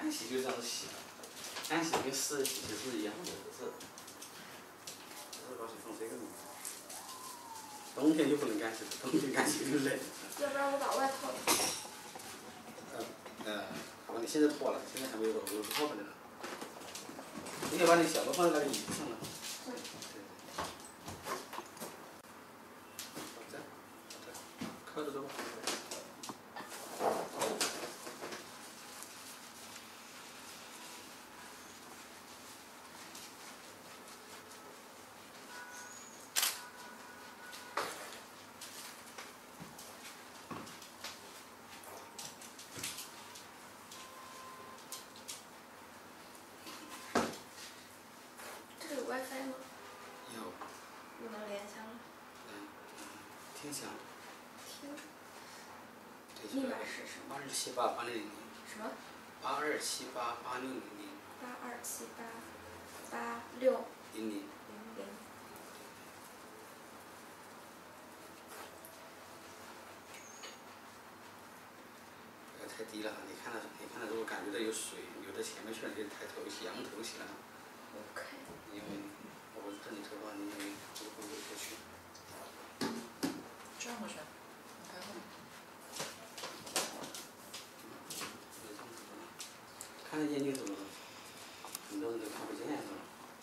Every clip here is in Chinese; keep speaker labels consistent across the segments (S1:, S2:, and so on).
S1: 干洗就这样子洗，干洗跟湿洗其实是一样的，是把水放这个里面。冬天就不能干洗，冬天干洗就冷。
S2: 要不然我把外套。
S1: 好吧，你现在脱了，现在还没有脱不了。你可以把你小的放在那个椅子上了。
S2: 嗯。
S1: 这，靠着这个。
S2: 这有 WiFi 吗？
S1: 有。
S2: 你能连上吗？
S1: 听响。
S2: 听。密码是什么
S1: ？82788600。
S2: 什么
S1: ？82788600。
S2: 82788600。
S1: 太低了，你看到，如果感觉到有水流到前面去了，你就抬头仰头起来了。
S2: OK。
S1: 因为我这里头发，你会过去。
S3: 转过去，你拍后面。
S1: 看得见就走了，很多人都看不见是吧？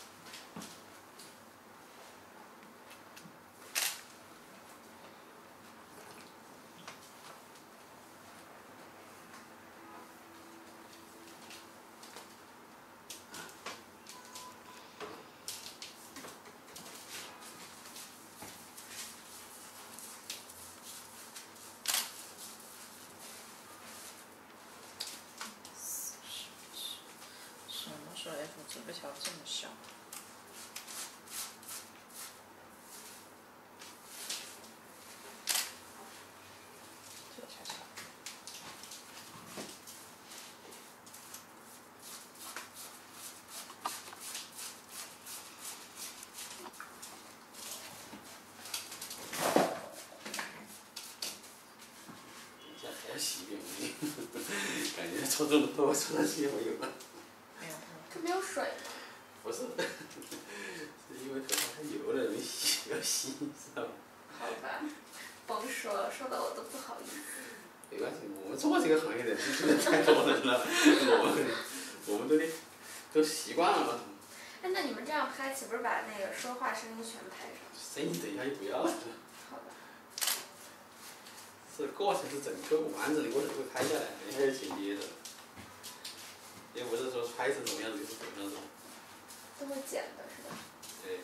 S3: 什么时候 F 这个条这么小？这才小。
S1: 这还要洗一遍，感觉搓这么多，搓到洗没有了。
S2: 这没有水吗？
S1: 不是，是因为头发太油了，容易洗，要洗，知道吗？
S2: 好吧，甭说了，说的我都不好意思。
S1: 没关系，我们做这个行业的接触的太多人了，我们都习惯了嘛。
S2: 哎，那你们这样拍，岂不是把那个说话声音全拍上？
S1: 声音等一下就不要了。
S2: 好吧。
S1: 这过程是整个完整的过程会拍下来，等一下要剪接的。也不是说拍成什么样子就是什么样子。
S2: 都会剪的是吧？
S1: 对。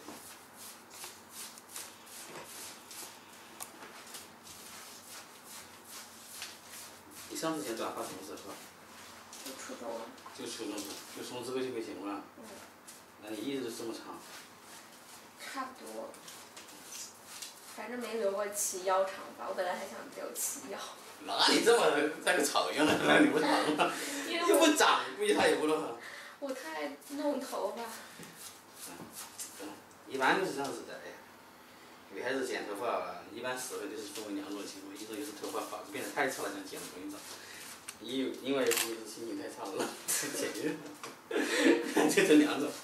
S1: 你上次剪短发什么时候？
S2: 就初中了。
S1: 就初中，就初中之后就可以剪了。
S2: 嗯。
S1: 那你一直都这么长？
S2: 差不多。反正没留过齐腰长发，我本来还想留齐腰。
S1: 那你这么在个草原了，那你不长了？又不长，估计他也不弄。
S2: 我太爱弄头发。
S1: 一般就是这样子的，哎，女孩子剪头发一般时候就是分为两种情况，一种就是头发发变得太差了，想剪了不用长；另外一方面就是心情太差了，剪就这两种。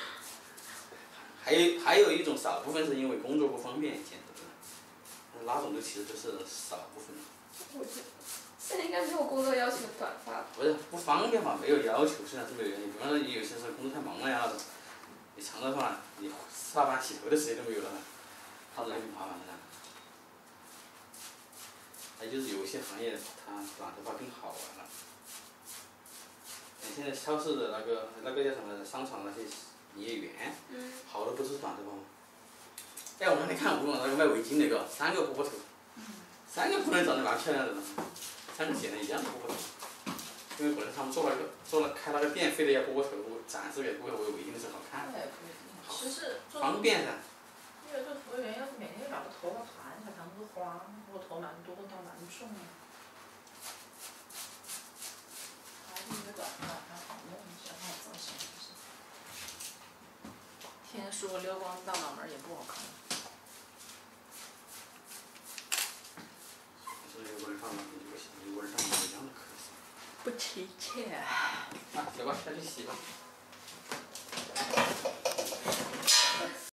S1: 还有一种少部分是因为工作不方便剪的，那种其实都是少部分。
S2: 我觉得现在应该没有工作要求短发吧？
S1: 不是不方便嘛，没有要求，虽然是没有要求，比方说你有些时候工作太忙了呀，你长头发，你下班洗头的时间都没有了，那就很麻烦的。还就是有些行业它短头发更好玩了。现在超市的那个叫什么商场那些营业员，好多不是短头发吗？哎，我让你看那个卖围巾那个，3个波波头，3个不能长得蛮漂亮的，3个剪的一样的波波头。因为可能他们开那个店，非得要波波头展示给顾客为围巾的时候好看。
S3: 其实
S1: 方便噻。
S3: 因为做服务员要是每天把个头发盘一下，他们都花，我头蛮多，但蛮重的。还是一个短发还好弄一下，好造型就是。天天梳个溜光大脑门也不好看。
S1: 所以纹上了，你纹上一样的可惜。
S3: 不提切。
S1: 啊， 走吧，下去洗吧。